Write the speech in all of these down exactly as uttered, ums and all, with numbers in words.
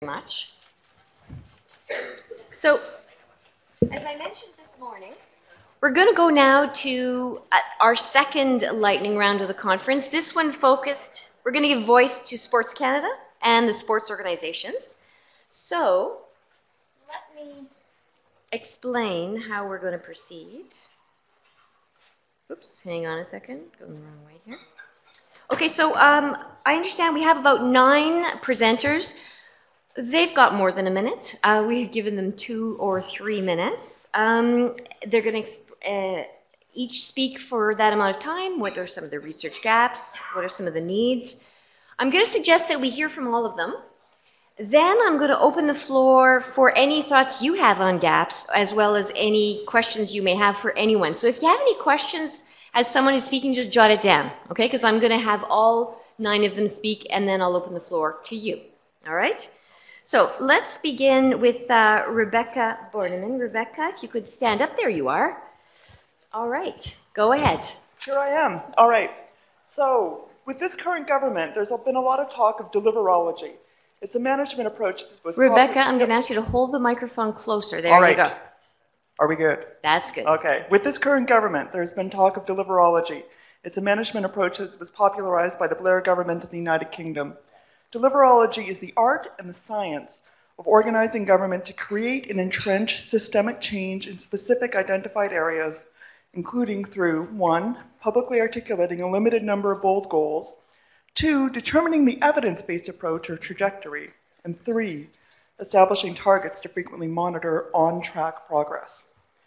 Much. So, as I mentioned this morning, we're going to go now to uh, our second lightning round of the conference. This one focused, we're going to give voice to Sports Canada and the sports organizations. So, let me explain how we're going to proceed. Oops, hang on a second, going the wrong way here. Okay, so um, I understand we have about nine presenters. They've got more than a minute. Uh, we've given them two or three minutes. Um, they're going to uh, each speak for that amount of time. What are some of the research gaps? What are some of the needs? I'm going to suggest that we hear from all of them. Then I'm going to open the floor for any thoughts you have on gaps, as well as any questions you may have for anyone. So if you have any questions as someone is speaking, just jot it down, okay? Because I'm going to have all nine of them speak, and then I'll open the floor to you, all right? So let's begin with uh, Rebecca Borneman. Rebecca, if you could stand up. There you are. All right, go ahead. Here I am. All right. So with this current government, there's been a lot of talk of deliverology. It's a management approach that was... Rebecca, I'm going to ask you to hold the microphone closer. There All right. you go. Are we good? That's good. Okay. With this current government, there's been talk of deliverology. It's a management approach that was popularized by the Blair government in the United Kingdom. Deliverology is the art and the science of organizing government to create and entrench systemic change in specific identified areas, including through, one, publicly articulating a limited number of bold goals, two, determining the evidence-based approach or trajectory, and three, establishing targets to frequently monitor on-track progress.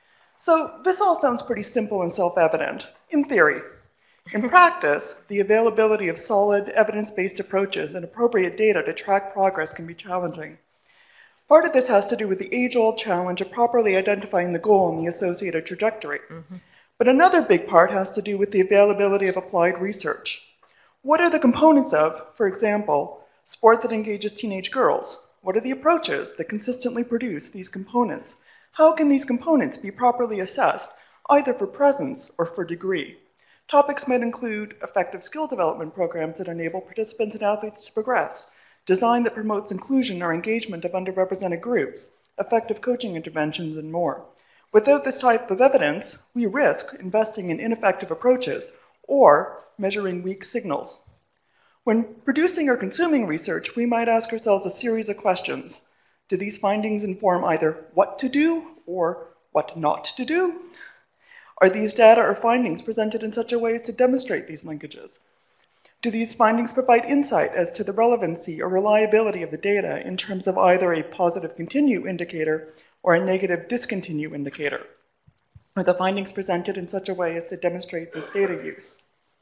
So this all sounds pretty simple and self-evident, in theory. In practice, the availability of solid, evidence-based approaches and appropriate data to track progress can be challenging. Part of this has to do with the age-old challenge of properly identifying the goal and the associated trajectory. Mm-hmm. But another big part has to do with the availability of applied research. What are the components of, for example, sport that engages teenage girls? What are the approaches that consistently produce these components? How can these components be properly assessed, either for presence or for degree? Topics might include effective skill development programs that enable participants and athletes to progress, design that promotes inclusion or engagement of underrepresented groups, effective coaching interventions, and more. Without this type of evidence, we risk investing in ineffective approaches or measuring weak signals. When producing or consuming research, we might ask ourselves a series of questions. Do these findings inform either what to do or what not to do? Are these data or findings presented in such a way as to demonstrate these linkages? Do these findings provide insight as to the relevancy or reliability of the data in terms of either a positive continue indicator or a negative discontinue indicator? Are the findings presented in such a way as to demonstrate this data use?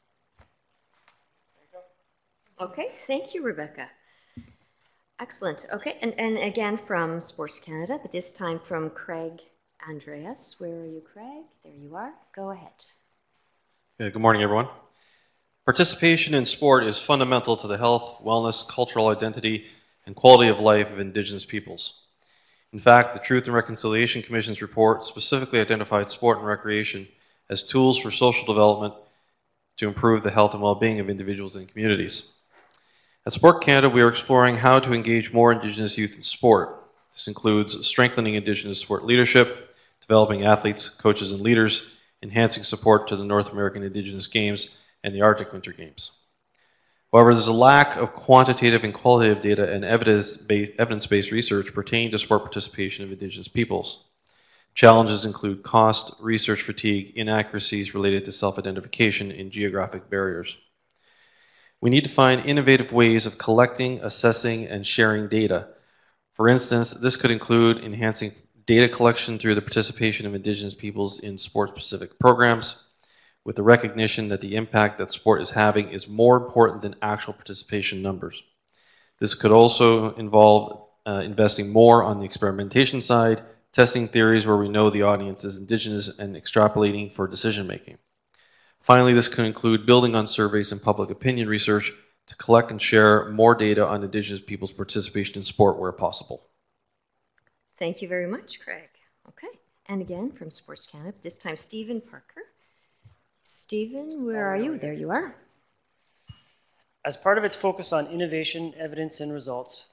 Okay, thank you, Rebecca. Excellent. Okay, and, and again from Sports Canada, but this time from Craig Andreas. Where are you, Craig? There you are. Go ahead. Yeah, good morning, everyone. Participation in sport is fundamental to the health, wellness, cultural identity, and quality of life of Indigenous peoples. In fact, the Truth and Reconciliation Commission's report specifically identified sport and recreation as tools for social development to improve the health and well-being of individuals and communities. At Sport Canada, we are exploring how to engage more Indigenous youth in sport. This includes strengthening Indigenous sport leadership, developing athletes, coaches, and leaders, enhancing support to the North American Indigenous Games and the Arctic Winter Games. However, there's a lack of quantitative and qualitative data and evidence-based, evidence-based research pertaining to sport participation of Indigenous peoples. Challenges include cost, research fatigue, inaccuracies related to self-identification, and geographic barriers. We need to find innovative ways of collecting, assessing, and sharing data. For instance, this could include enhancing data collection through the participation of Indigenous peoples in sport-specific programs, with the recognition that the impact that sport is having is more important than actual participation numbers. This could also involve uh, investing more on the experimentation side, testing theories where we know the audience is Indigenous, and extrapolating for decision-making. Finally, this could include building on surveys and public opinion research to collect and share more data on Indigenous people's participation in sport where possible. Thank you very much, Craig. Okay, and again from Sports Canada, this time Stephen Parker. Stephen, where are you? There you are. As part of its focus on innovation, evidence, and results,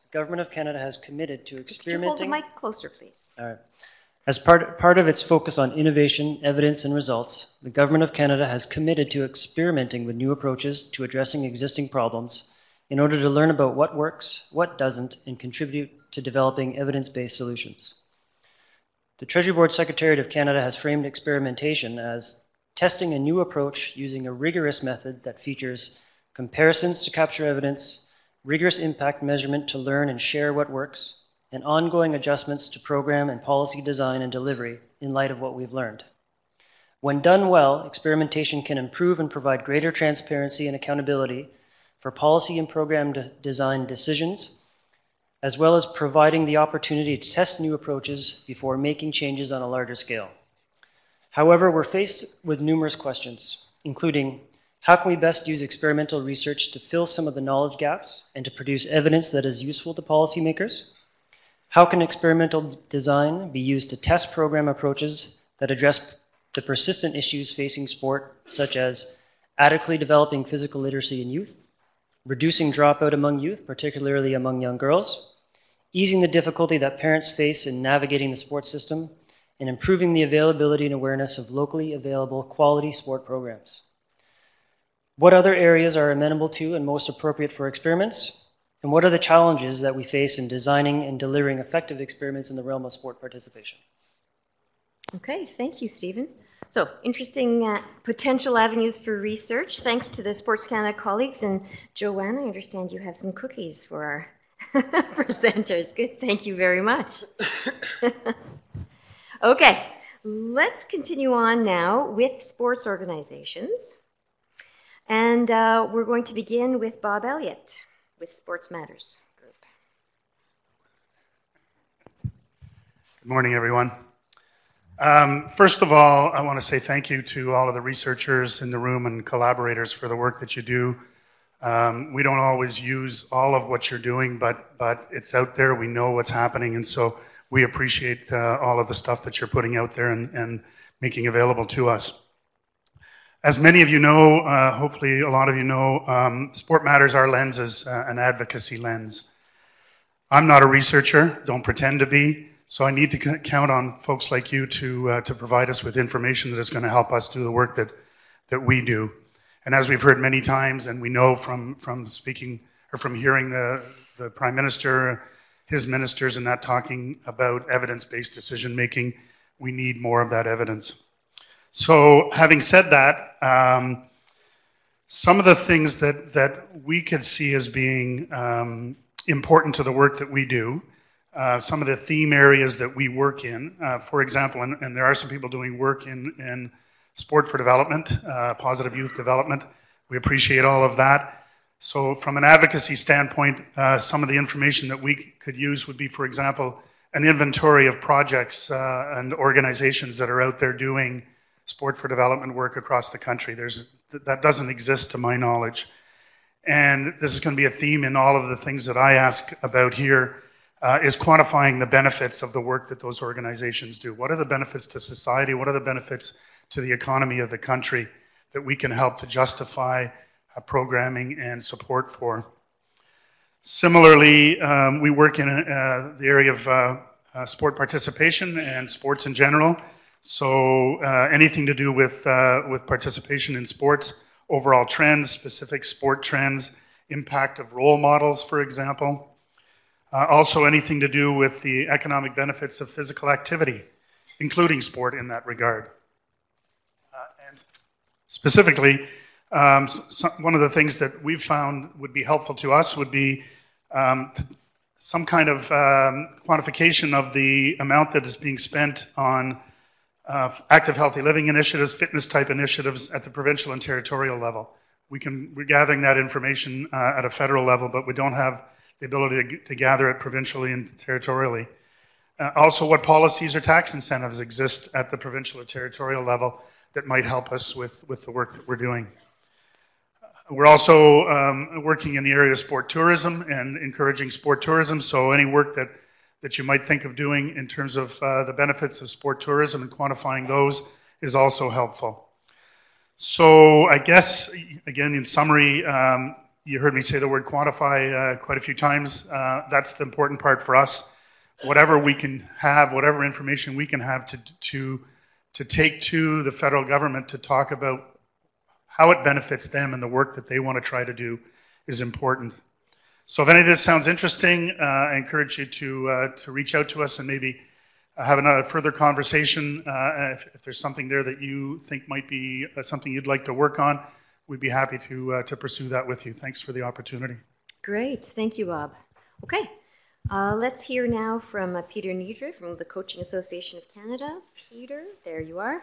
Government of Canada has committed to Could you experimenting... hold the mic closer, please? All right. As part, part of its focus on innovation, evidence, and results, the Government of Canada has committed to experimenting with new approaches to addressing existing problems in order to learn about what works, what doesn't, and contribute to developing evidence-based solutions. The Treasury Board Secretariat of Canada has framed experimentation as testing a new approach using a rigorous method that features comparisons to capture evidence, rigorous impact measurement to learn and share what works, and ongoing adjustments to program and policy design and delivery in light of what we've learned. When done well, experimentation can improve and provide greater transparency and accountability for policy and program de- design decisions, as well as providing the opportunity to test new approaches before making changes on a larger scale. However, we're faced with numerous questions, including how can we best use experimental research to fill some of the knowledge gaps and to produce evidence that is useful to policymakers? How can experimental design be used to test program approaches that address the persistent issues facing sport, such as adequately developing physical literacy in youth, reducing dropout among youth, particularly among young girls, easing the difficulty that parents face in navigating the sports system, and improving the availability and awareness of locally available quality sport programs? What other areas are amenable to and most appropriate for experiments? And what are the challenges that we face in designing and delivering effective experiments in the realm of sport participation? Okay, thank you, Stephen. So, interesting uh, potential avenues for research. Thanks to the Sports Canada colleagues. And Joanne, I understand you have some cookies for our presenters. Good, thank you very much. Okay, let's continue on now with sports organizations. And uh, we're going to begin with Bob Elliott with Sports Matters Group. Good morning, everyone. Um, first of all, I want to say thank you to all of the researchers in the room and collaborators for the work that you do. Um, we don't always use all of what you're doing, but but it's out there. We know what's happening, and so we appreciate uh, all of the stuff that you're putting out there and, and making available to us. As many of you know, uh, hopefully a lot of you know, um, Sport Matters, our lens is uh, an advocacy lens. I'm not a researcher, don't pretend to be, so I need to c- count on folks like you to uh, to provide us with information that is going to help us do the work that that we do. And as we've heard many times, and we know from from speaking or from hearing the the Prime Minister, his ministers, and that talking about evidence-based decision making, we need more of that evidence. So having said that, um, some of the things that, that we could see as being um, important to the work that we do, uh, some of the theme areas that we work in, uh, for example, and, and there are some people doing work in, in sport for development, uh, positive youth development. We appreciate all of that. So from an advocacy standpoint, uh, some of the information that we could use would be, for example, an inventory of projects uh, and organizations that are out there doing sport for development work across the country. There's that doesn't exist to my knowledge. And this is going to be a theme in all of the things that I ask about here, uh, is quantifying the benefits of the work that those organizations do. What are the benefits to society? What are the benefits to the economy of the country that we can help to justify uh, programming and support for? Similarly, um, we work in uh, the area of uh, uh, sport participation and sports in general. So uh, anything to do with uh, with participation in sports, overall trends, specific sport trends, impact of role models, for example. Uh, also anything to do with the economic benefits of physical activity, including sport in that regard. Uh, and specifically, um, so one of the things that we've found would be helpful to us would be um, some kind of um, quantification of the amount that is being spent on Uh, active healthy living initiatives, fitness type initiatives at the provincial and territorial level. We can, we're gathering that information uh, at a federal level, but we don't have the ability to, to gather it provincially and territorially. Uh, also, what policies or tax incentives exist at the provincial or territorial level that might help us with, with the work that we're doing. We're also um, working in the area of sport tourism and encouraging sport tourism, so any work that that you might think of doing in terms of uh, the benefits of sport tourism and quantifying those is also helpful. So I guess, again, in summary, um, you heard me say the word quantify uh, quite a few times. Uh, that's the important part for us. Whatever we can have, whatever information we can have to, to, to take to the federal government to talk about how it benefits them and the work that they want to try to do is important. So if any of this sounds interesting, uh, I encourage you to, uh, to reach out to us and maybe have a further conversation. Uh, if, if there's something there that you think might be uh, something you'd like to work on, we'd be happy to, uh, to pursue that with you. Thanks for the opportunity. Great. Thank you, Bob. Okay. Uh, let's hear now from uh, Peter Niedre from the Coaching Association of Canada. Peter, there you are.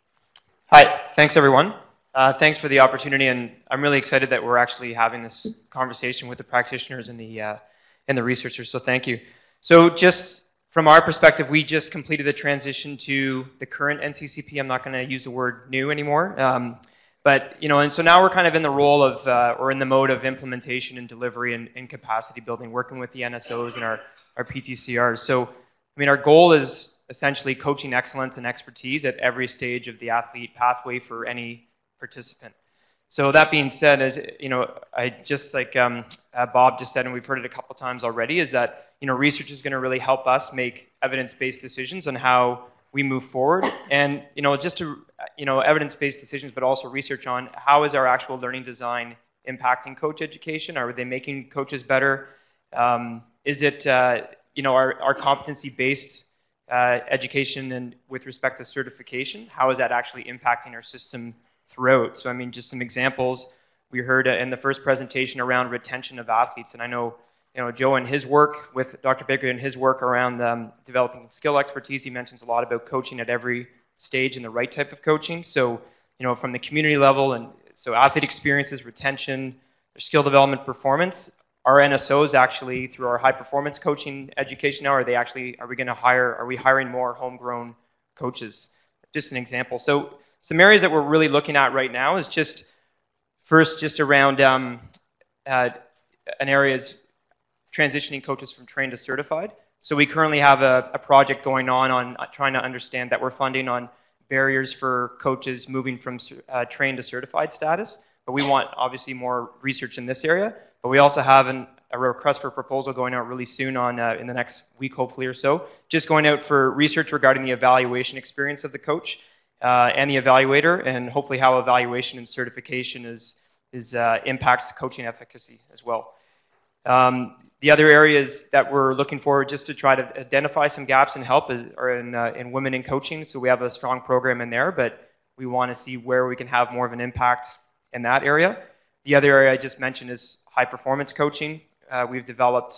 Hi. Thanks, everyone. Uh, thanks for the opportunity, and I'm really excited that we're actually having this conversation with the practitioners and the uh, and the researchers. So thank you. So just from our perspective, we just completed the transition to the current N C C P. I'm not going to use the word new anymore, um, but you know, and so now we're kind of in the role of uh, or in the mode of implementation and delivery and, and capacity building, working with the N S Os and our our P T C Rs. So I mean, our goal is essentially coaching excellence and expertise at every stage of the athlete pathway for any participant. So that being said, as you know, I just like um, uh, Bob just said, and we've heard it a couple times already, is that you know research is going to really help us make evidence-based decisions on how we move forward, and you know just to you know evidence-based decisions, but also research on how is our actual learning design impacting coach education? Are they making coaches better? Um, is it uh, you know our our competency-based uh, education and with respect to certification? How is that actually impacting our system throughout? So I mean, just some examples. We heard uh, in the first presentation around retention of athletes, and I know, you know, Joe and his work with Doctor Baker and his work around um, developing skill expertise. He mentions a lot about coaching at every stage and the right type of coaching. So, you know, from the community level, and so athlete experiences, retention, their skill development, performance. Our N S Os actually, through our high performance coaching education now, are they actually, are we going to hire, are we hiring more homegrown coaches? Just an example. So some areas that we're really looking at right now is just, first, just around um, uh, an area is transitioning coaches from trained to certified. So we currently have a, a project going on on uh, trying to understand that we're funding on barriers for coaches moving from uh, trained to certified status. But we want, obviously, more research in this area. But we also have an, a request for proposal going out really soon on uh, in the next week, hopefully, or so, just going out for research regarding the evaluation experience of the coach Uh, and the evaluator, and hopefully how evaluation and certification is is uh, impacts coaching efficacy as well. Um, the other areas that we're looking for just to try to identify some gaps and help is, are in uh, in women in coaching. So we have a strong program in there, but we want to see where we can have more of an impact in that area. The other area I just mentioned is high performance coaching. Uh, we've developed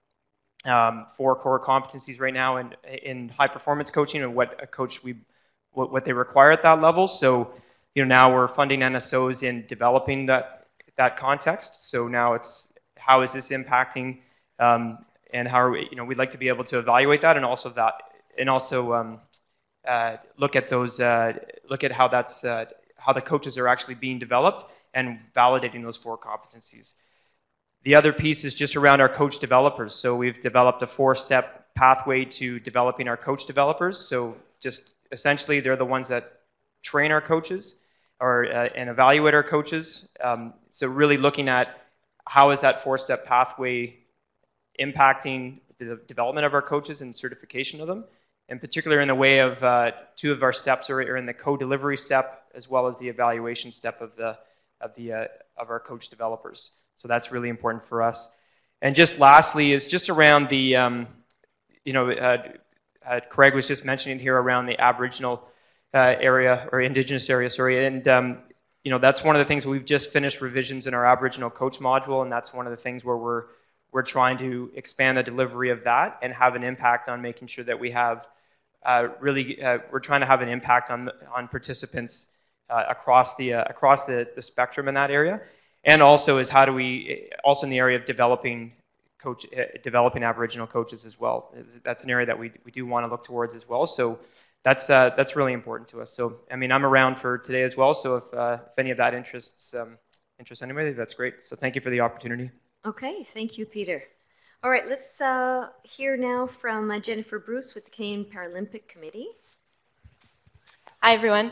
um, four core competencies right now in in high performance coaching and what a coach we What, what they require at that level. So, you know, now we're funding N S Os in developing that that context. So now it's how is this impacting, um, and how are we, you know, we'd like to be able to evaluate that, and also that, and also um, uh, look at those, uh, look at how that's uh, how the coaches are actually being developed and validating those four competencies. The other piece is just around our coach developers. So we've developed a four-step pathway to developing our coach developers. So just essentially, they're the ones that train our coaches or uh, and evaluate our coaches. Um, so really looking at how is that four-step pathway impacting the development of our coaches and certification of them. In particular, in the way of uh, two of our steps are, are in the co-delivery step as well as the evaluation step of the of the uh, of our coach developers. So that's really important for us. And just lastly is just around the um, you know. Uh, Uh, Craig was just mentioning here around the Aboriginal uh, area, or Indigenous area, sorry, and um, you know that's one of the things we've just finished revisions in our Aboriginal coach module, and that's one of the things where we're we're trying to expand the delivery of that and have an impact on making sure that we have uh, really uh, we're trying to have an impact on on participants uh, across the uh, across the, the spectrum in that area, and also is how do we also in the area of developing. Coach, uh, developing Aboriginal coaches as well. That's an area that we we do want to look towards as well. So that's uh, that's really important to us. So I mean, I'm around for today as well. So if uh, if any of that interests um, interests anybody, that's great. So thank you for the opportunity. Okay, thank you, Peter. All right, let's uh, hear now from uh, Jennifer Bruce with the Canadian Paralympic Committee. Hi, everyone.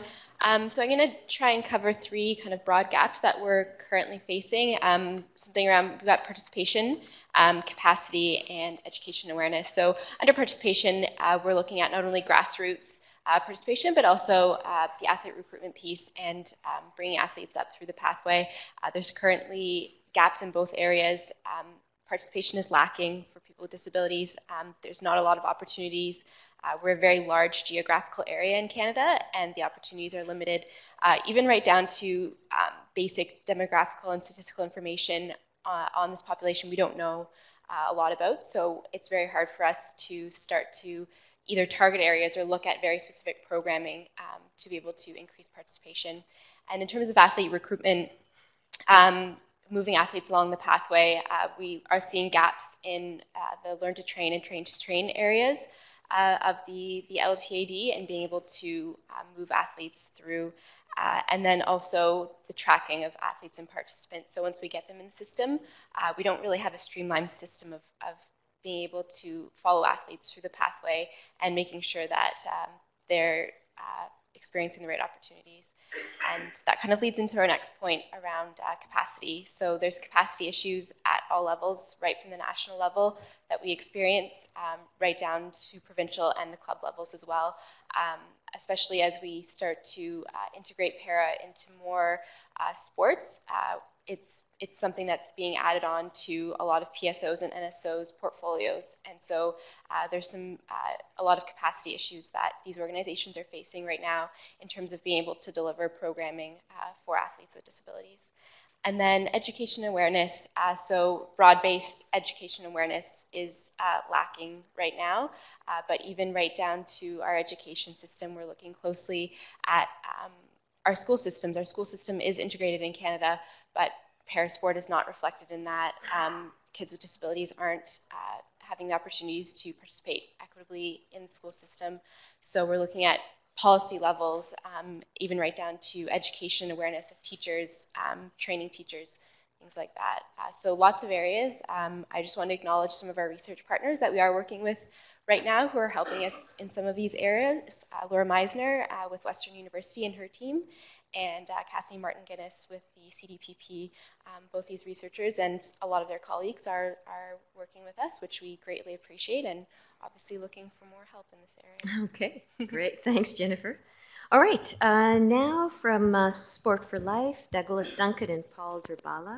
Um, so I'm going to try and cover three kind of broad gaps that we're currently facing. Um, something around, we've got participation, um, capacity, and education awareness. So under participation, uh, we're looking at not only grassroots uh, participation, but also uh, the athlete recruitment piece and um, bringing athletes up through the pathway. Uh, there's currently gaps in both areas. Um, participation is lacking for people with disabilities. Um, there's not a lot of opportunities. Uh, we're a very large geographical area in Canada, and the opportunities are limited, uh, even right down to um, basic demographical and statistical information uh, on this population we don't know uh, a lot about. So it's very hard for us to start to either target areas or look at very specific programming um, to be able to increase participation. And in terms of athlete recruitment, um, moving athletes along the pathway, uh, we are seeing gaps in uh, the learn to train and train to train areas Uh, of the, the L T A D and being able to uh, move athletes through, uh, and then also the tracking of athletes and participants. So once we get them in the system, uh, we don't really have a streamlined system of, of being able to follow athletes through the pathway and making sure that um, they're uh, experiencing the right opportunities. And that kind of leads into our next point around uh, capacity. So there's capacity issues at all levels, right from the national level that we experience, um, right down to provincial and the club levels as well, um, especially as we start to uh, integrate para into more uh, sports. Uh, it's it's something that's being added on to a lot of P S Os and N S Os portfolios, and so uh, there's some uh, a lot of capacity issues that these organizations are facing right now in terms of being able to deliver programming uh, for athletes with disabilities. And then education awareness, uh, so broad-based education awareness is uh, lacking right now, uh, but even right down to our education system, we're looking closely at um, our school systems. Our school system is integrated in Canada, but parasport is not reflected in that. Um, kids with disabilities aren't uh, having the opportunities to participate equitably in the school system. So we're looking at policy levels, um, even right down to education awareness of teachers, um, training teachers, things like that. Uh, so lots of areas. Um, I just want to acknowledge some of our research partners that we are working with right now who are helping us in some of these areas. Uh, Laura Meisner uh, with Western University and her team, and uh, Kathleen Martin-Guinness with the C D P P. Um, both these researchers and a lot of their colleagues are, are working with us, which we greatly appreciate, and obviously looking for more help in this area. Okay, great. Thanks, Jennifer. All right, uh, now from uh, Sport for Life, Douglas Duncan and Paul Drabala.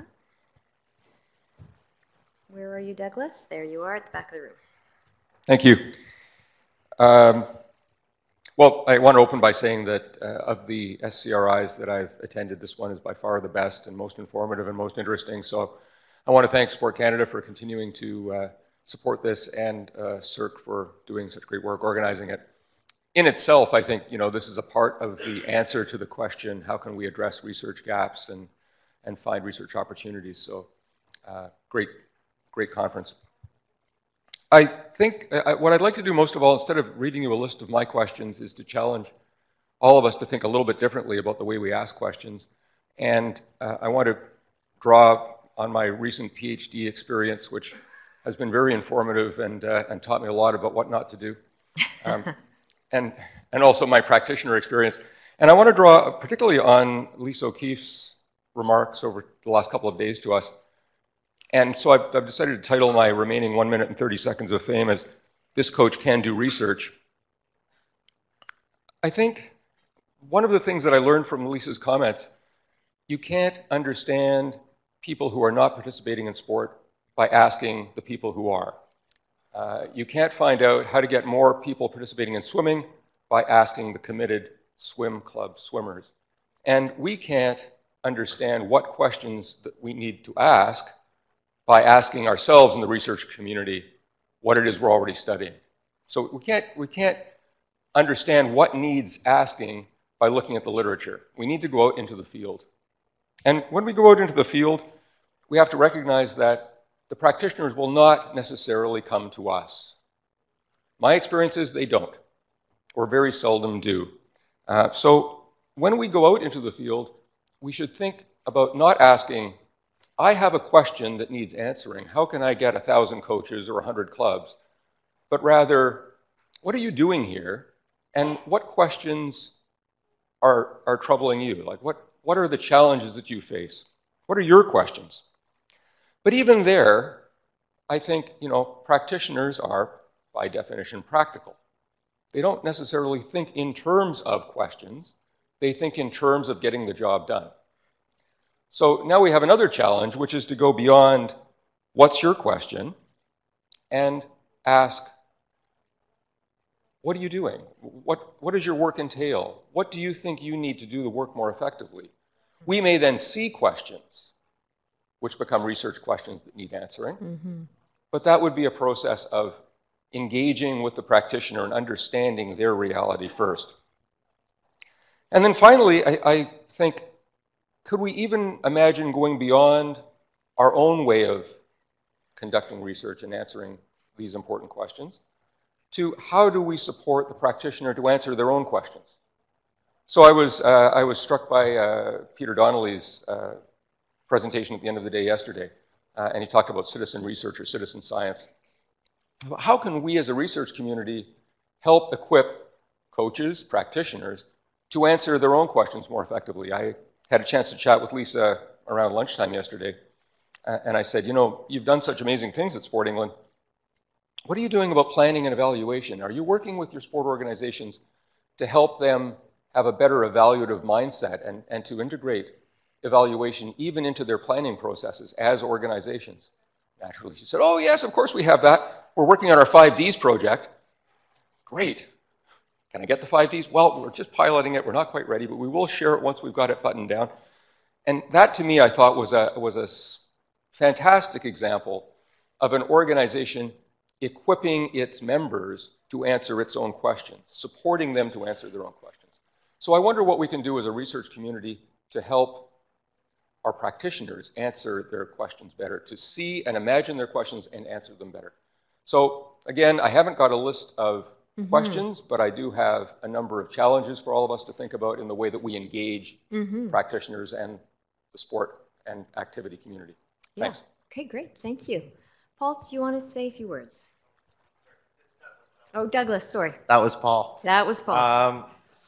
Where are you, Douglas? There you are at the back of the room. Thank you. Um, well, I want to open by saying that uh, of the S C R Is that I've attended, this one is by far the best and most informative and most interesting. So I want to thank Sport Canada for continuing to uh, support this, and uh, C I R C for doing such great work organizing it. In itself, I think, you know, this is a part of the answer to the question, how can we address research gaps and, and find research opportunities? So uh, great, great conference. I think uh, what I'd like to do most of all, instead of reading you a list of my questions, is to challenge all of us to think a little bit differently about the way we ask questions. And uh, I want to draw on my recent PhD experience, which has been very informative and, uh, and taught me a lot about what not to do, um, and, and also my practitioner experience. And I want to draw particularly on Lisa O'Keefe's remarks over the last couple of days to us. And so I've, I've decided to title my remaining one minute and thirty seconds of fame as "This Coach Can Do Research." I think one of the things that I learned from Lisa's comments, you can't understand people who are not participating in sport by asking the people who are. Uh, you can't find out how to get more people participating in swimming by asking the committed swim club swimmers. And we can't understand what questions that we need to ask by asking ourselves in the research community what it is we're already studying. So we can't, we can't understand what needs asking by looking at the literature. We need to go out into the field. And when we go out into the field, we have to recognize that the practitioners will not necessarily come to us. My experience is they don't, or very seldom do. Uh, so when we go out into the field, we should think about not asking, I have a question that needs answering. How can I get a thousand coaches or a hundred clubs? But rather, what are you doing here? And what questions are, are troubling you? Like, what, what are the challenges that you face? What are your questions? But even there, I think, you know, practitioners are, by definition, practical. They don't necessarily think in terms of questions. They think in terms of getting the job done. So now we have another challenge, which is to go beyond what's your question and ask, what are you doing? What, what does your work entail? What do you think you need to do the work more effectively? We may then see questions, which become research questions that need answering. Mm-hmm. But that would be a process of engaging with the practitioner and understanding their reality first. And then finally, I, I think, could we even imagine going beyond our own way of conducting research and answering these important questions to how do we support the practitioner to answer their own questions? So I was, uh, I was struck by uh, Peter Donnelly's uh, presentation at the end of the day yesterday, uh, and he talked about citizen research or citizen science. How can we as a research community help equip coaches, practitioners, to answer their own questions more effectively? I had a chance to chat with Lisa around lunchtime yesterday, uh, and I said, you know, you've done such amazing things at Sport England. What are you doing about planning and evaluation? Are you working with your sport organizations to help them have a better evaluative mindset and, and to integrate evaluation even into their planning processes as organizations? Naturally, she said, oh, yes, of course we have that. We're working on our five Ds project. Great. Can I get the five Ds? Well, we're just piloting it. We're not quite ready, but we will share it once we've got it buttoned down. And that, to me, I thought was a, was a fantastic example of an organization equipping its members to answer its own questions, supporting them to answer their own questions. So I wonder what we can do as a research community to help our practitioners answer their questions better, to see and imagine their questions and answer them better. So again, I haven't got a list of mm-hmm. questions, but I do have a number of challenges for all of us to think about in the way that we engage mm-hmm. practitioners and the sport and activity community. Yeah. Thanks. Okay, great. Thank you. Paul, do you want to say a few words? Oh, Douglas, sorry. That was Paul. That was Paul. Um,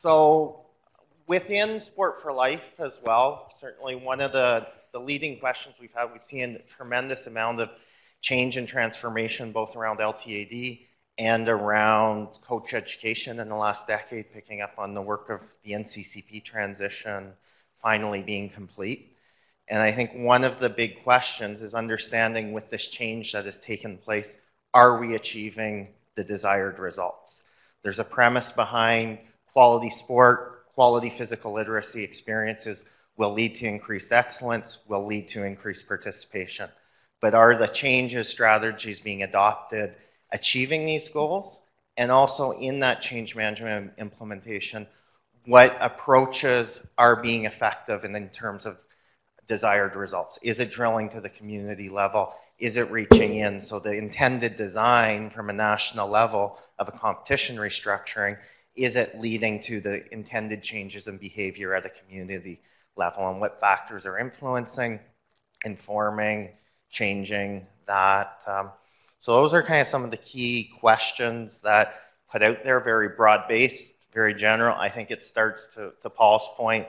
so within Sport for Life as well, certainly one of the, the leading questions we've had, we've seen a tremendous amount of change and transformation both around L T A D and around coach education in the last decade, picking up on the work of the N C C P transition finally being complete. And I think one of the big questions is understanding with this change that has taken place, are we achieving the desired results? There's a premise behind quality sport, quality physical literacy experiences will lead to increased excellence, will lead to increased participation. But are the changes, strategies being adopted achieving these goals? And also in that change management implementation, what approaches are being effective and in terms of desired results? Is it drilling to the community level? Is it reaching in? So the intended design from a national level of a competition restructuring, is it leading to the intended changes in behavior at a community level? And what factors are influencing, informing, changing that? Um, so those are kind of some of the key questions that put out there, very broad-based, very general. I think it starts, to, to Paul's point,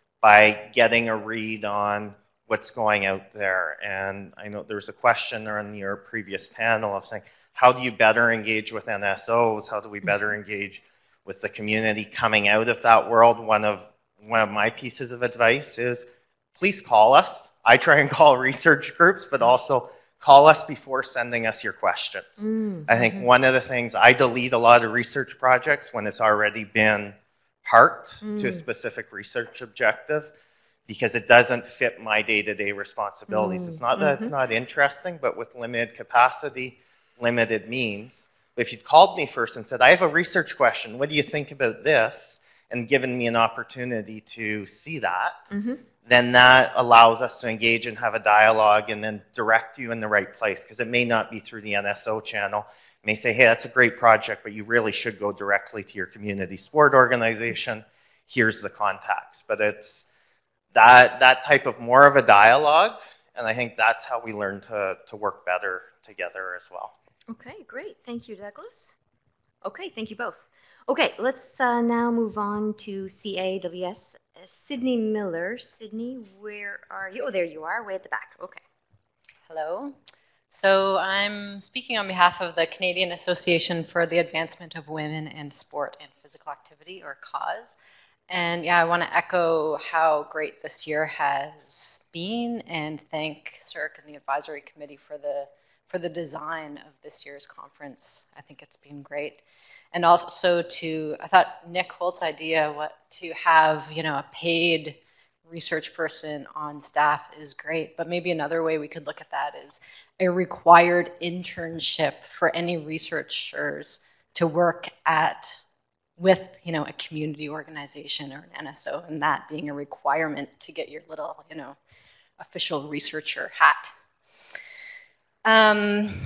by getting a read on what's going out there. And I know there's a question on your previous panel of saying, how do you better engage with N S Os? How do we better engage with the community coming out of that world? One of, one of my pieces of advice is, please call us. I try and call research groups, but also call us before sending us your questions. Mm-hmm. I think one of the things, I delete a lot of research projects when it's already been parked mm. to a specific research objective, because it doesn't fit my day-to-day responsibilities. Mm. It's not that mm-hmm. it's not interesting, but with limited capacity, limited means. If you'd called me first and said, I have a research question, what do you think about this? And given me an opportunity to see that, mm-hmm. then that allows us to engage and have a dialogue and then direct you in the right place, because it may not be through the N S O channel. It may say, hey, that's a great project, but you really should go directly to your community sport organization. Here's the contacts. But it's that, that type of more of a dialogue, and I think that's how we learn to, to work better together as well. Okay, great. Thank you, Douglas. Okay, thank you both. Okay, let's uh, now move on to C A W S. Uh, Sydney Miller. Sydney, where are you? Oh, there you are, way at the back. Okay. Hello. So I'm speaking on behalf of the Canadian Association for the Advancement of Women in Sport and Physical Activity, or CAUSE. And yeah, I want to echo how great this year has been and thank C I R C and the advisory committee for the for the design of this year's conference. I think it's been great. And also to, I thought Nick Holt's idea what to have, you know, a paid research person on staff is great, but maybe another way we could look at that is a required internship for any researchers to work at with, you know, a community organization or an N S O, and that being a requirement to get your little, you know, official researcher hat. Um,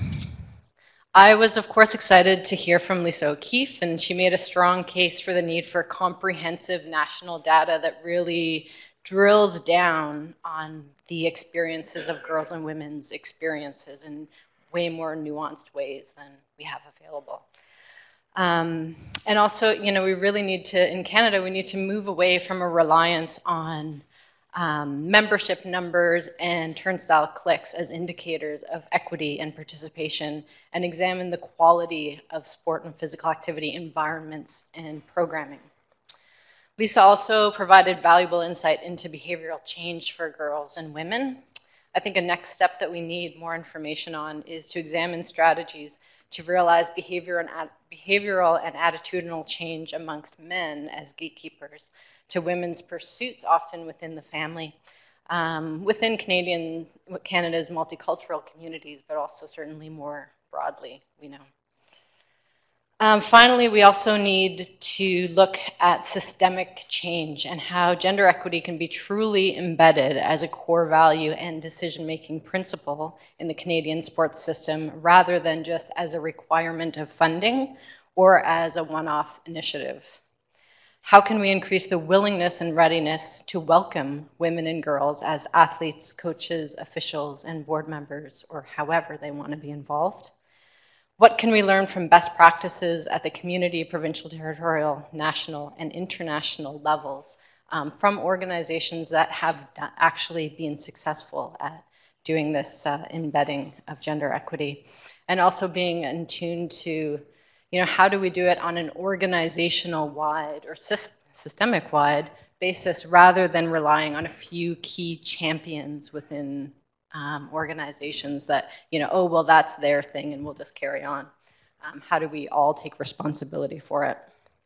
I was, of course, excited to hear from Lisa O'Keefe, and she made a strong case for the need for comprehensive national data that really drills down on the experiences of girls and women's experiences in way more nuanced ways than we have available. Um, and also, you know, we really need to, in Canada, we need to move away from a reliance on um, membership numbers and turnstile clicks as indicators of equity and participation, and examine the quality of sport and physical activity environments and programming. Lisa also provided valuable insight into behavioral change for girls and women. I think a next step that we need more information on is to examine strategies to realize behavior and behavioral and attitudinal change amongst men as gatekeepers to women's pursuits, often within the family, um, within Canadian, Canada's multicultural communities, but also certainly more broadly, we know. Um, finally, we also need to look at systemic change and how gender equity can be truly embedded as a core value and decision-making principle in the Canadian sports system, rather than just as a requirement of funding or as a one-off initiative. How can we increase the willingness and readiness to welcome women and girls as athletes, coaches, officials, and board members, or however they want to be involved? What can we learn from best practices at the community, provincial, territorial, national, and international levels um, from organizations that have actually been successful at doing this uh, embedding of gender equity? And also being in tune to, you know, how do we do it on an organizational-wide or systemic-wide basis rather than relying on a few key champions within Um, organizations that, you know, oh, well, that's their thing and we'll just carry on. Um, how do we all take responsibility for it?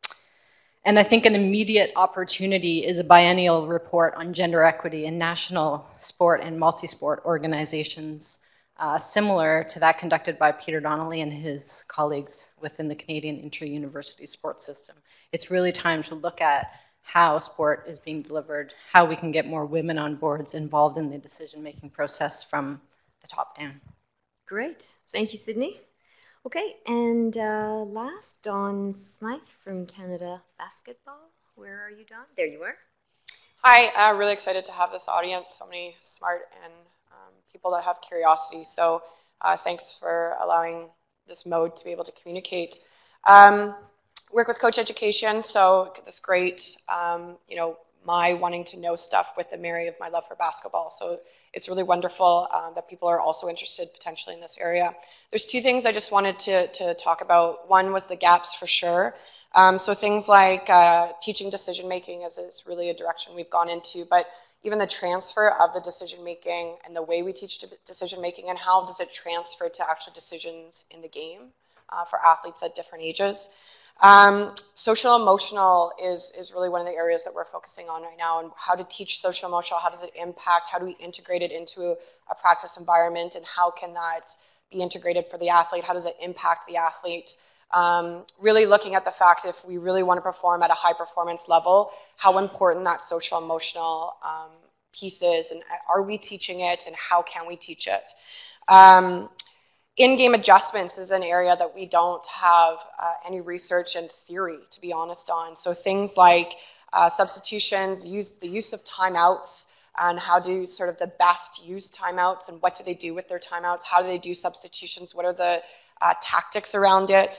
And I think an immediate opportunity is a biennial report on gender equity in national sport and multi-sport organizations, uh, similar to that conducted by Peter Donnelly and his colleagues within the Canadian Inter-University Sports System. It's really time to look at how sport is being delivered, how we can get more women on boards involved in the decision-making process from the top down. Great. Thank you, Sydney. Okay, and uh, last, Dawn Smythe from Canada Basketball. Where are you, Dawn? There you are. Hi, uh, really excited to have this audience, so many smart and um, people that have curiosity. So uh, thanks for allowing this mode to be able to communicate. Um, work with Coach Education, so this great, um, you know, my wanting to know stuff with the marry of my love for basketball. So it's really wonderful uh, that people are also interested potentially in this area. There's two things I just wanted to, to talk about. One was the gaps for sure. Um, so things like uh, teaching decision making is, is really a direction we've gone into, but even the transfer of the decision making and the way we teach decision making and how does it transfer to actual decisions in the game uh, for athletes at different ages. Um, social emotional is, is really one of the areas that we're focusing on right now, and how to teach social emotional, how does it impact, how do we integrate it into a, a practice environment, and how can that be integrated for the athlete, how does it impact the athlete? Um, really looking at the fact if we really want to perform at a high performance level, how important that social emotional um, piece is, and are we teaching it, and how can we teach it? Um, In-game adjustments is an area that we don't have uh, any research and theory, to be honest, on. So things like uh, substitutions, use the use of timeouts, and how do sort of the best use timeouts, and what do they do with their timeouts? How do they do substitutions? What are the uh, tactics around it?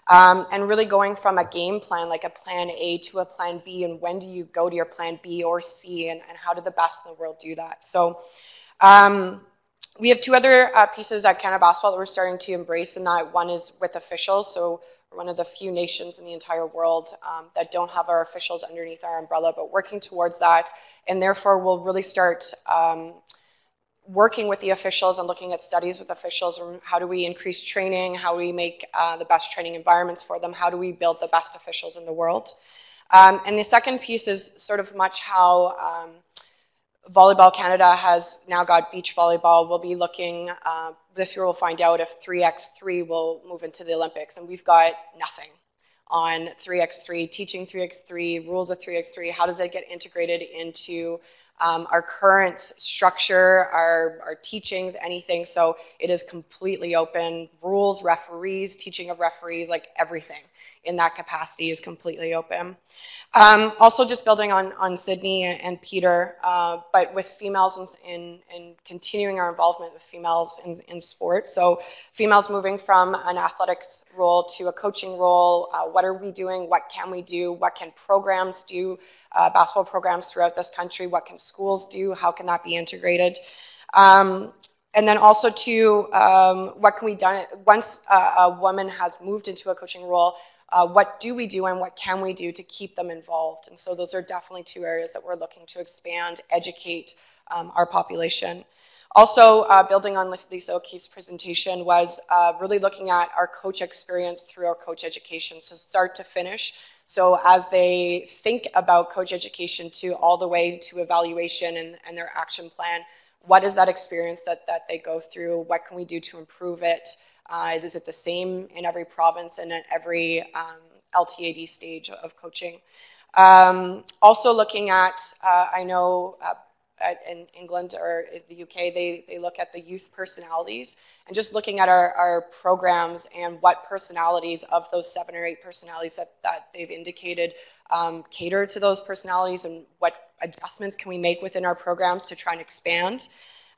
Um, and really going from a game plan, like a plan A to a plan B, and when do you go to your plan B or C, and, and how do the best in the world do that? So um, we have two other uh, pieces at Canada Basketball that we're starting to embrace, and that one is with officials. So we're one of the few nations in the entire world um, that don't have our officials underneath our umbrella, but working towards that, and therefore we'll really start um, working with the officials and looking at studies with officials, and how do we increase training, how do we make uh, the best training environments for them, how do we build the best officials in the world. Um, and the second piece is sort of much how um, Volleyball Canada has now got beach volleyball. We'll be looking, uh, this year we'll find out if three by three will move into the Olympics, and we've got nothing on three by three, teaching three by three, rules of three by three, how does it get integrated into Um, our current structure, our, our teachings, anything. So it is completely open. Rules, referees, teaching of referees, like everything in that capacity is completely open. Um, also just building on, on Sydney and Peter, uh, but with females and in, in, in continuing our involvement with females in, in sport. So females moving from an athletics role to a coaching role. Uh, what are we doing? What can we do? What can programs do? Uh, basketball programs throughout this country, what can schools do, how can that be integrated? Um, and then also to um, what can we do, once a, a woman has moved into a coaching role, uh, what do we do and what can we do to keep them involved? And so those are definitely two areas that we're looking to expand, educate um, our population. Also, uh, building on Lisa O'Keefe's presentation was uh, really looking at our coach experience through our coach education, so start to finish. So as they think about coach education to all the way to evaluation and, and their action plan, what is that experience that, that they go through? What can we do to improve it? Uh, is it the same in every province and at every um, L T A D stage of coaching? Um, also looking at, uh, I know, uh, At, in England or the U K, they, they look at the youth personalities, and just looking at our, our programs and what personalities of those seven or eight personalities that, that they've indicated um, cater to those personalities, and what adjustments can we make within our programs to try and expand.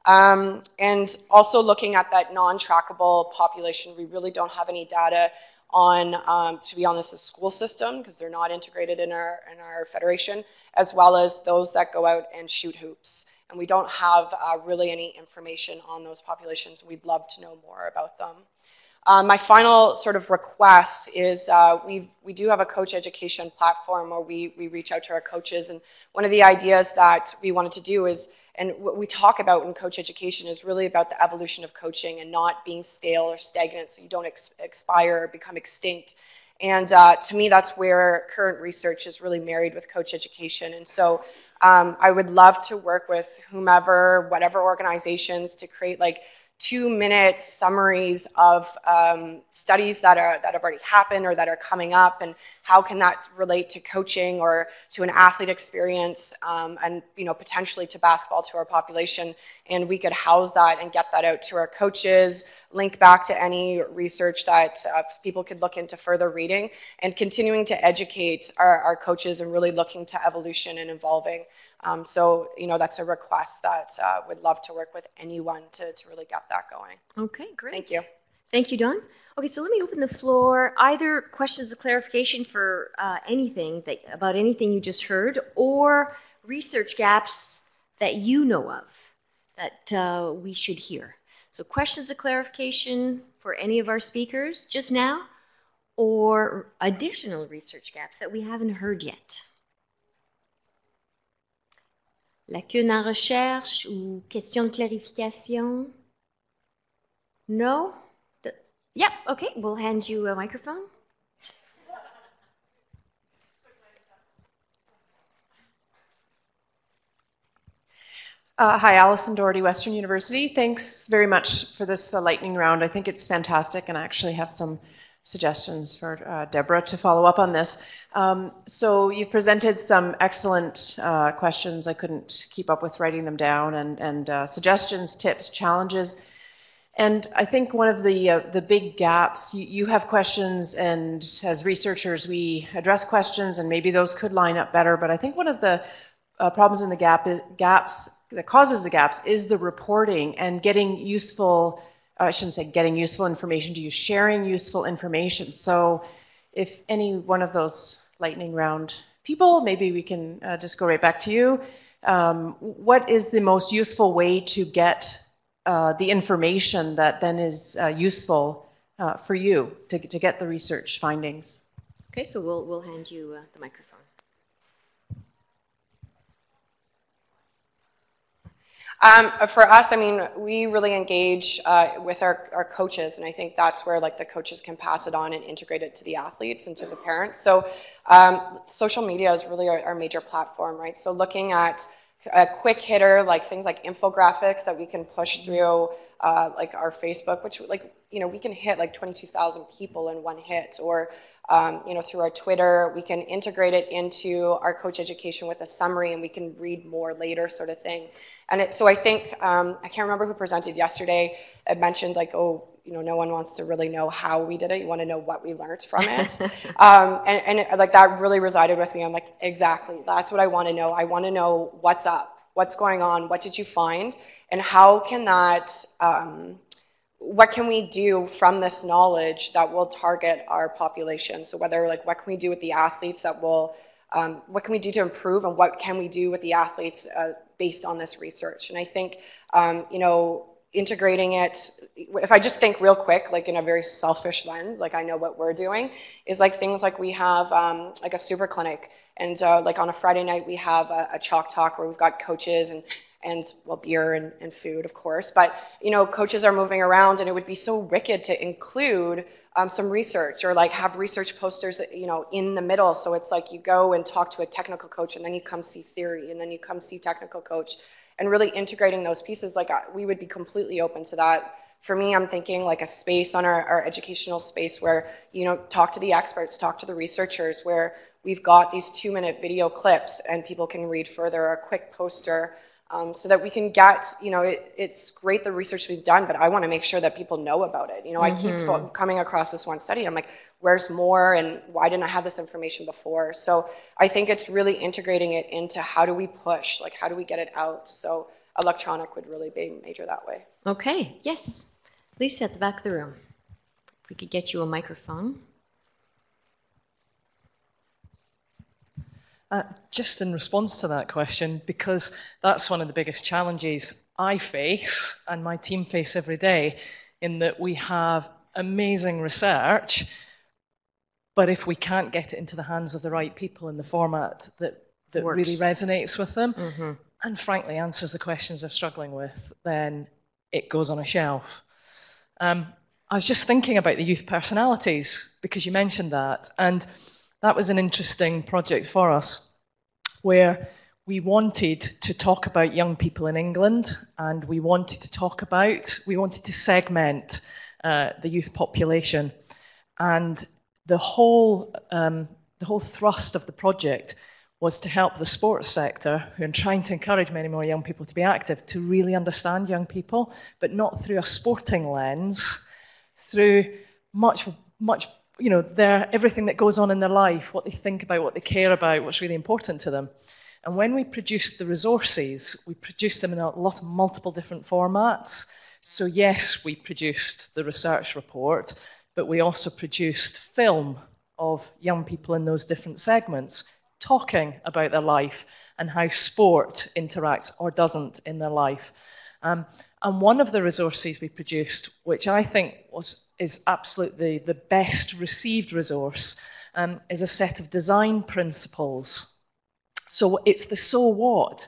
Um, and also looking at that non-trackable population. We really don't have any data on, um, to be honest, the school system, because they're not integrated in our, in our federation, as well as those that go out and shoot hoops. And we don't have uh, really any information on those populations. We'd love to know more about them. Um, my final sort of request is uh, we we do have a coach education platform where we, we reach out to our coaches. And one of the ideas that we wanted to do is, and what we talk about in coach education is really about the evolution of coaching and not being stale or stagnant so you don't ex expire or become extinct. And uh, to me, that's where current research is really married with coach education. And so um, I would love to work with whomever, whatever organizations, to create like two-minute summaries of um, studies that are that have already happened or that are coming up, and how can that relate to coaching or to an athlete experience, um, and you know, potentially to basketball, to our population. And we could house that and get that out to our coaches, link back to any research that uh, people could look into further reading, and continuing to educate our, our coaches and really looking to evolution and evolving. Um, so, you know, that's a request that uh, would love to work with anyone to, to really get that going. Okay, great. Thank you. Thank you, Dawn. Okay, so let me open the floor. Either questions of clarification for uh, anything that, about anything you just heard, or research gaps that you know of that uh, we should hear. So questions of clarification for any of our speakers just now, or additional research gaps that we haven't heard yet. Lacune en recherche ou question de clarification? No? The, yep, okay, we'll hand you a microphone. Uh, hi, Alison Doherty, Western University. Thanks very much for this uh, lightning round. I think it's fantastic, and I actually have some suggestions for uh, Deborah to follow up on this. Um, so you've presented some excellent uh, questions. I couldn't keep up with writing them down, and, and uh, suggestions, tips, challenges. And I think one of the, uh, the big gaps, you, you have questions, and as researchers we address questions, and maybe those could line up better, but I think one of the uh, problems in the gap is, gaps that causes the gaps is the reporting and getting useful I shouldn't say getting useful information to you, sharing useful information. So if any one of those lightning round people, maybe we can uh, just go right back to you. Um, what is the most useful way to get uh, the information that then is uh, useful uh, for you to, to get the research findings? Okay, so we'll, we'll hand you uh, the microphone. Um, for us, I mean, we really engage uh, with our, our coaches, and I think that's where like the coaches can pass it on and integrate it to the athletes and to the parents. So um, social media is really our, our major platform, right? So looking at a quick hitter, like things like infographics that we can push through uh, like our Facebook, which like, you know, we can hit like twenty-two thousand people in one hit, or Um, you know, through our Twitter, we can integrate it into our coach education with a summary, and we can read more later, sort of thing. And it, so I think um, I can't remember who presented yesterday. It mentioned like, oh, you know, no one wants to really know how we did it. You want to know what we learned from it, um, and, and it, like that really resided with me. I'm like, exactly, that's what I want to know. I want to know what's up, what's going on, what did you find, and how can that. Um, what can we do from this knowledge that will target our population? So whether like what can we do with the athletes that will, um, what can we do to improve, and what can we do with the athletes uh, based on this research? And I think, um, you know, integrating it, if I just think real quick, like in a very selfish lens, like I know what we're doing, is like things like we have um, like a super clinic, and uh, like on a Friday night we have a, a chalk talk where we've got coaches and and well, beer and, and food, of course. But, you know, coaches are moving around, and it would be so wicked to include um, some research, or like have research posters, you know, in the middle. So it's like you go and talk to a technical coach, and then you come see theory, and then you come see technical coach, and really integrating those pieces. Like we would be completely open to that. For me, I'm thinking like a space on our, our educational space where, you know, talk to the experts, talk to the researchers, where we've got these two minute video clips and people can read further, or a quick poster. Um, so that we can get, you know, it, it's great the research we've done, but I want to make sure that people know about it. You know, mm-hmm. I keep fo- coming across this one study. I'm like, where's more, and why didn't I have this information before? So I think it's really integrating it into how do we push, like how do we get it out? So electronic would really be major that way. Okay, yes. Lisa at the back of the room. If we could get you a microphone. Uh, just in response to that question, because that's one of the biggest challenges I face and my team face every day, in that we have amazing research, but if we can't get it into the hands of the right people in the format that, that really resonates with them, mm-hmm. and frankly answers the questions they're struggling with, then it goes on a shelf. Um, I was just thinking about the youth personalities, because you mentioned that, and that was an interesting project for us, where we wanted to talk about young people in England, and we wanted to talk about, we wanted to segment uh, the youth population. And the whole, um, the whole thrust of the project was to help the sports sector, who are trying to encourage many more young people to be active, to really understand young people, but not through a sporting lens, through much, much you know, their, everything that goes on in their life, what they think about, what they care about, what's really important to them. And when we produced the resources, we produced them in a lot of multiple different formats. So yes, we produced the research report, but we also produced film of young people in those different segments, talking about their life and how sport interacts or doesn't in their life. Um, and one of the resources we produced, which I think was is absolutely the best received resource, um, is a set of design principles. So it's the so what.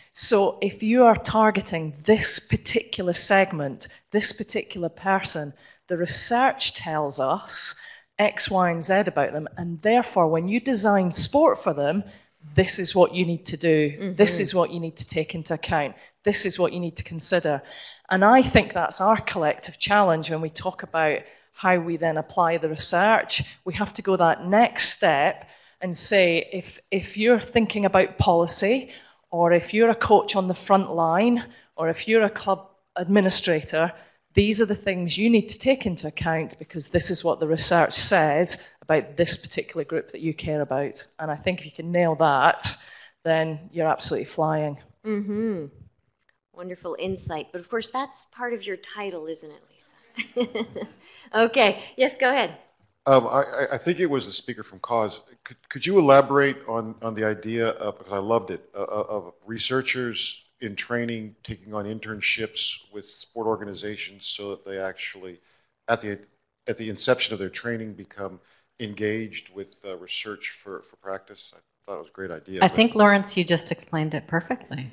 So if you are targeting this particular segment, this particular person, the research tells us X, Y, and Z about them, and therefore when you design sport for them, this is what you need to do. Mm-hmm. This is what you need to take into account. This is what you need to consider. And I think that's our collective challenge when we talk about how we then apply the research. We have to go that next step and say, if, if you're thinking about policy, or if you're a coach on the front line, or if you're a club administrator, these are the things you need to take into account, because this is what the research says about this particular group that you care about. And I think if you can nail that, then you're absolutely flying. Mm-hmm. Wonderful insight. But of course, that's part of your title, isn't it, Lisa? Okay. Yes, go ahead. Um, I, I think it was the speaker from Cause. Could, could you elaborate on, on the idea of, because I loved it, uh, of researchers in training taking on internships with sport organizations so that they actually, at the, at the inception of their training, become engaged with uh, research for, for practice? I thought it was a great idea. I but- think, Lawrence, you just explained it perfectly.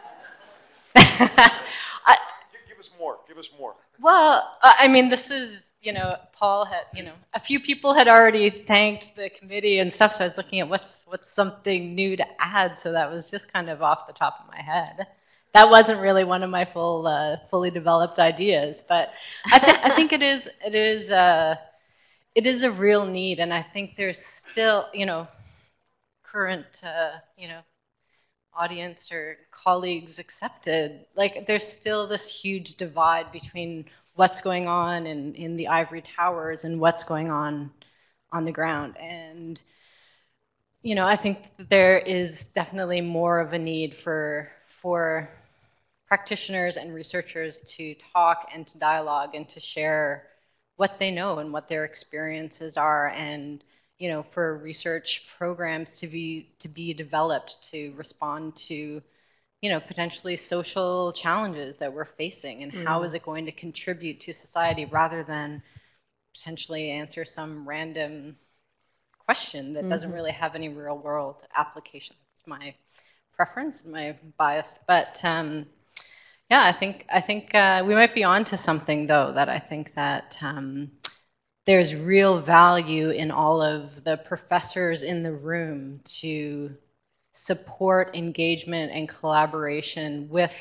Give, give us more, give us more. Well, uh, I mean, this is, you know, Paul had, you know, a few people had already thanked the committee and stuff, so I was looking at what's what's something new to add, so that was just kind of off the top of my head. That wasn't really one of my full, uh, fully developed ideas, but I, th I think it is, it is, uh, it is a real need, and I think there's still, you know, current, uh, you know, audience or colleagues accepted, like there's still this huge divide between what's going on in, in the ivory towers and what's going on on the ground. And, you know, I think there is definitely more of a need for, for practitioners and researchers to talk and to dialogue and to share what they know and what their experiences are, and you know, for research programs to be to be developed to respond to, you know, potentially social challenges that we're facing, and mm. how is it going to contribute to society rather than potentially answer some random question that mm-hmm. doesn't really have any real world application. It's my preference, my bias, but um, yeah, I think I think uh, we might be onto something though. That I think that. Um, There's real value in all of the professors in the room to support engagement and collaboration with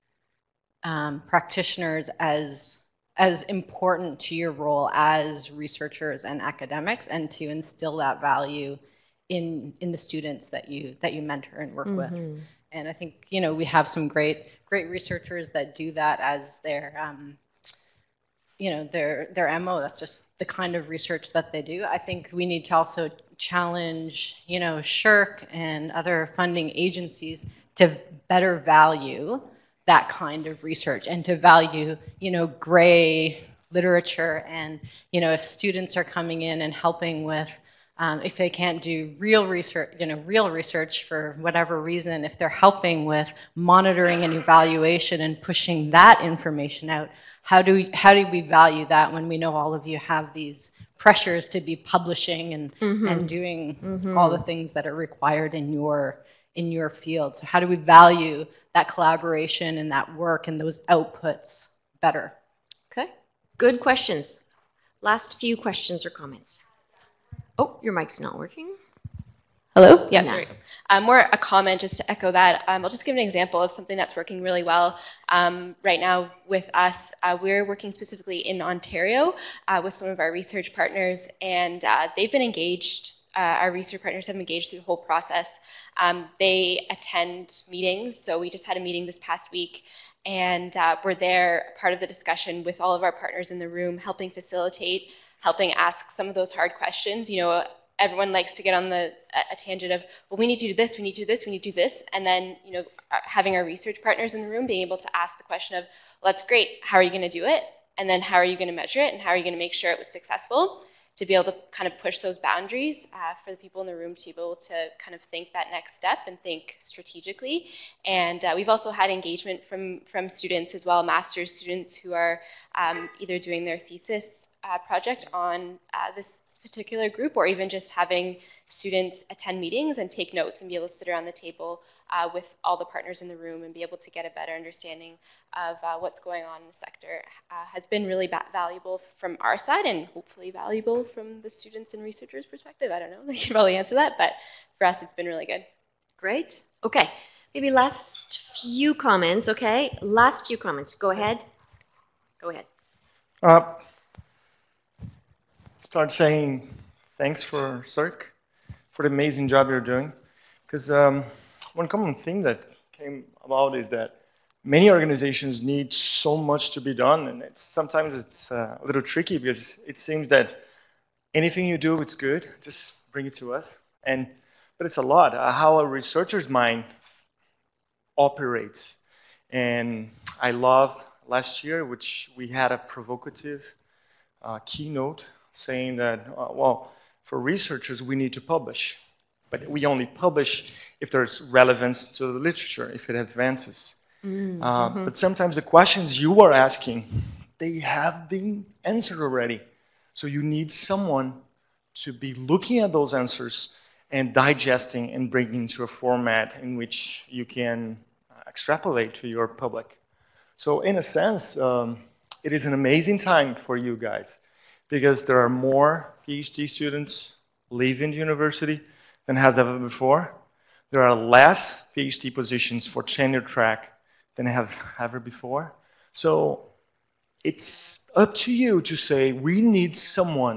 um, practitioners as, as important to your role as researchers and academics, and to instill that value in, in the students that you, that you mentor and work mm-hmm. with. And I think, you know, we have some great, great researchers that do that as their, um, you know, their their M O. That's just the kind of research that they do. I think we need to also challenge, you know, SSHRC and other funding agencies to better value that kind of research, and to value, you know, gray literature. And, you know, if students are coming in and helping with, um, if they can't do real research, you know, real research for whatever reason, if they're helping with monitoring and evaluation and pushing that information out, How do we, how do we value that when we know all of you have these pressures to be publishing and, mm-hmm. and doing mm-hmm. all the things that are required in your, in your field? So how do we value that collaboration and that work and those outputs better? Okay, good questions. Last few questions or comments. Oh, your mic's not working. Hello? Yeah, there we go. Um, more a comment just to echo that. Um, I'll just give an example of something that's working really well um, right now with us. Uh, we're working specifically in Ontario uh, with some of our research partners, and uh, they've been engaged. Uh, our research partners have been engaged through the whole process. Um, they attend meetings, so we just had a meeting this past week, and uh, we're there, part of the discussion with all of our partners in the room, helping facilitate, helping ask some of those hard questions. You know, everyone likes to get on the a tangent of, well, we need to do this, we need to do this, we need to do this, and then, you know, having our research partners in the room being able to ask the question of, well, that's great, how are you going to do it? And then how are you going to measure it, and how are you going to make sure it was successful? To be able to kind of push those boundaries uh, for the people in the room to be able to kind of think that next step and think strategically. And uh, we've also had engagement from, from students as well, master's students who are um, either doing their thesis uh, project on uh, this particular group, or even just having students attend meetings and take notes and be able to sit around the table uh, with all the partners in the room and be able to get a better understanding of uh, what's going on in the sector uh, has been really valuable from our side, and hopefully valuable from the students and researchers' perspective. I don't know, they can probably answer that, but for us it's been really good. Great. Okay, maybe last few comments, okay? Last few comments, go ahead. Go ahead. Uh, start saying thanks for C I R C, for the amazing job you're doing. Because um, one common thing that came about is that many organizations need so much to be done, and it's sometimes it's uh, a little tricky because it seems that anything you do, it's good, just bring it to us. And but it's a lot uh, how a researcher's mind operates. And I loved last year, which we had a provocative uh, keynote saying that, uh, well, for researchers, we need to publish. But we only publish if there's relevance to the literature, if it advances. Mm-hmm. Uh, but sometimes the questions you are asking, they have been answered already. So you need someone to be looking at those answers and digesting and bringing into a format in which you can extrapolate to your public. So in a sense, um, it is an amazing time for you guys because there are more PhD students leaving the university than has ever before. There are less PhD positions for tenure track than have ever before. So it's up to you to say, we need someone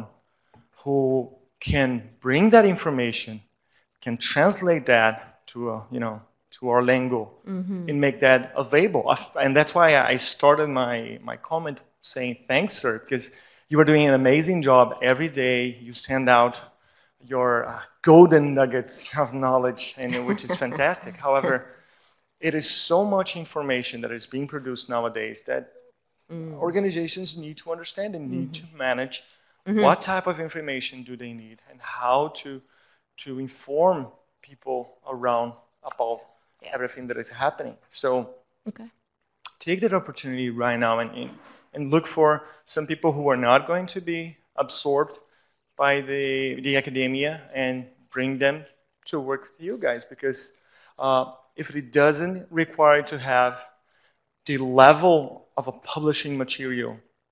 who can bring that information, can translate that to a, you know, to our lingo, mm-hmm. and make that available. And that's why I started my, my comment saying thanks, sir, because you are doing an amazing job every day. You send out your uh, golden nuggets of knowledge, and which is fantastic. However, it is so much information that is being produced nowadays that mm. organizations need to understand and need mm-hmm. to manage mm-hmm. what type of information do they need and how to to inform people around about yeah. everything that is happening. So okay. take that opportunity right now and, and look for some people who are not going to be absorbed by the, the academia and bring them to work with you guys, because uh, if it doesn't require to have the level of a publishing material,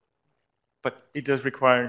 but it does require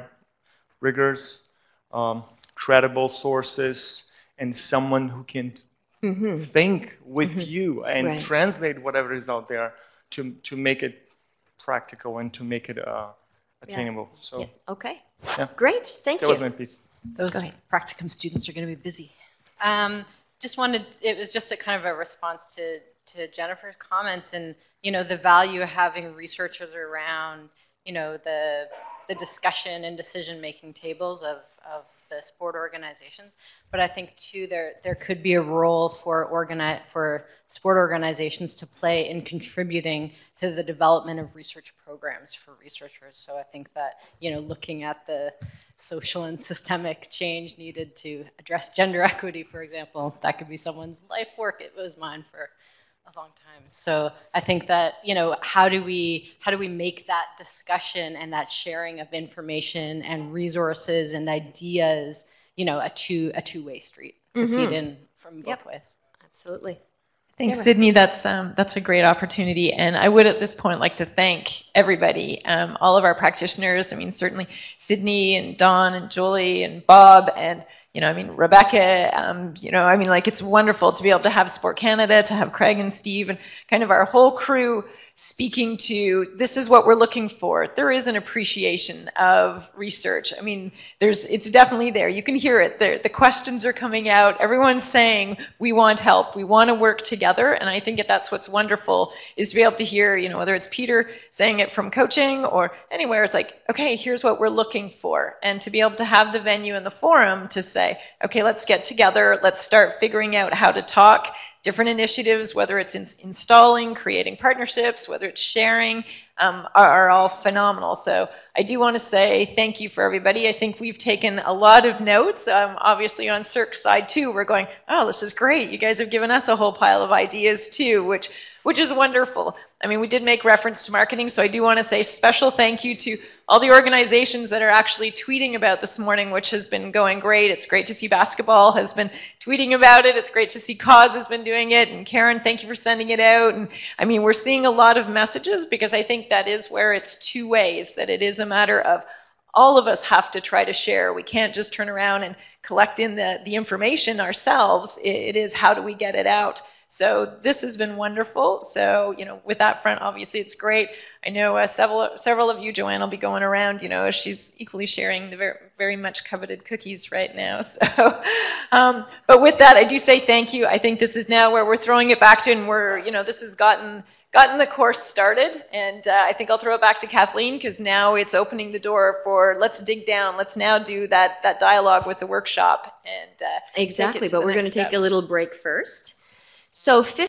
rigors, um, credible sources, and someone who can mm-hmm. think with mm-hmm. you and right. translate whatever is out there to, to make it practical and to make it uh, attainable. Yeah. So, yeah. Okay. Yeah. Great. Thank that you. That was my piece. Those practicum students are going to be busy. Um, just wanted, it was just a kind of a response to, to Jennifer's comments and, you know, the value of having researchers around, you know, the, the discussion and decision-making tables of, of the sport organizations. But I think too, there, there could be a role for, organi for sport organizations to play in contributing to the development of research programs for researchers. So I think that, you know, looking at the social and systemic change needed to address gender equity, for example, that could be someone's life work. It was mine for a long time. So I think that, you know, how do we how do we make that discussion and that sharing of information and resources and ideas, you know, a two a two-way street to mm-hmm. feed in from both yep. ways. Absolutely. Thanks, Sydney. That's um, that's a great opportunity, and I would at this point like to thank everybody, um, all of our practitioners. I mean, certainly Sydney and Dawn and Julie and Bob and you know, I mean Rebecca. Um, you know, I mean, like it's wonderful to be able to have Sport Canada, to have Craig and Steve, and kind of our whole crew speaking to this is what we're looking for. There is an appreciation of research. I mean, there's it's definitely there. You can hear it. There, the questions are coming out. Everyone's saying we want help. We want to work together. And I think that that's what's wonderful is to be able to hear, you know, whether it's Peter saying it from coaching or anywhere, it's like, okay, here's what we're looking for. And to be able to have the venue and the forum to say, okay, let's get together. Let's start figuring out how to talk. Different initiatives, whether it's in installing, creating partnerships, whether it's sharing, um, are, are all phenomenal. So I do want to say thank you for everybody. I think we've taken a lot of notes. Um, obviously on C I R C's side too, we're going, oh, this is great. You guys have given us a whole pile of ideas too, which which is wonderful. I mean, we did make reference to marketing, so I do want to say special thank you to all the organizations that are actually tweeting about this morning, which has been going great. It's great to see basketball has been tweeting about it. It's great to see Cause has been doing it. And Karen, thank you for sending it out. And I mean, we're seeing a lot of messages because I think that is where it's two ways, that it is a matter of all of us have to try to share. We can't just turn around and collect in the, the information ourselves. It, it is how do we get it out? So this has been wonderful. So, you know, with that front, obviously it's great. I know uh, several several of you, Joanne, will be going around, you know, she's equally sharing the very, very much coveted cookies right now. So, um, but with that, I do say thank you. I think this is now where we're throwing it back to, and we're, you know, this has gotten gotten the course started. And uh, I think I'll throw it back to Kathleen, because now it's opening the door for let's dig down. Let's now do that, that dialogue with the workshop. And uh, exactly, but we're going to take steps. a little break first. So